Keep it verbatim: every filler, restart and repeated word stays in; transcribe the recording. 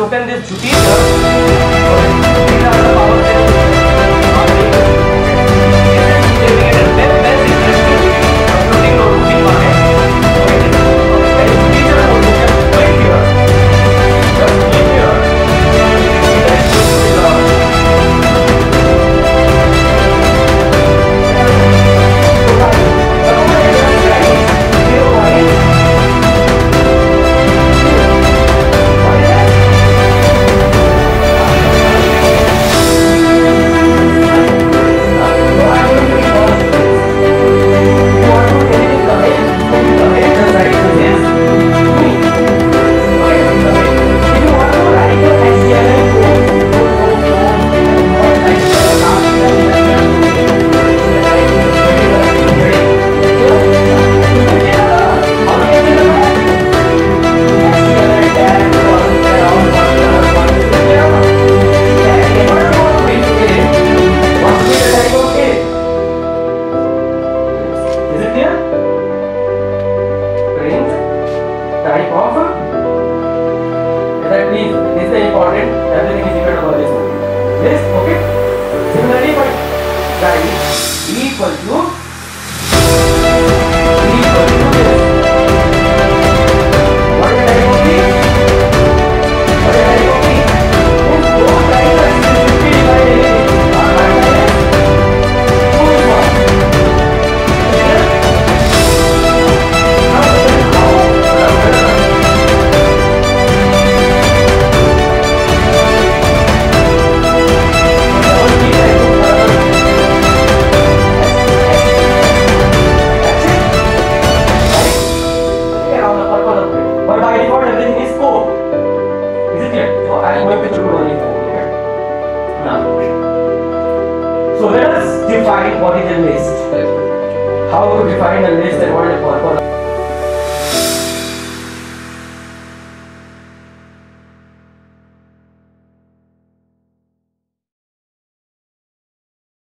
broken this duty here. Okay. These are the power cells. Not being integrated. Best best is floating load routine market. Okay. Okay. These are the just wait here. Just wait here. So let us define what is a list. How to define a list and what is a purpose.